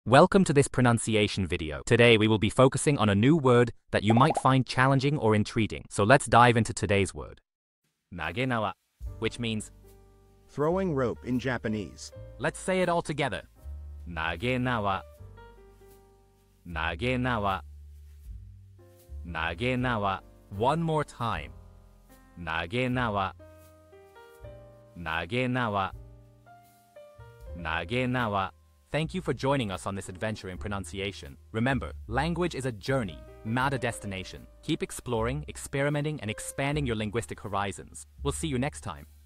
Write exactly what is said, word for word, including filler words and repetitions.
Welcome to this pronunciation video. Today we will be focusing on a new word that you might find challenging or intriguing. So let's dive into today's word. Nagenawa, which means throwing rope in Japanese. Let's say it all together. Nagenawa. Nagenawa. Nagenawa. One more time. Nagenawa. Nagenawa. Nagenawa. Thank you for joining us on this adventure in pronunciation. Remember, language is a journey, not a destination. Keep exploring, experimenting, and expanding your linguistic horizons. We'll see you next time.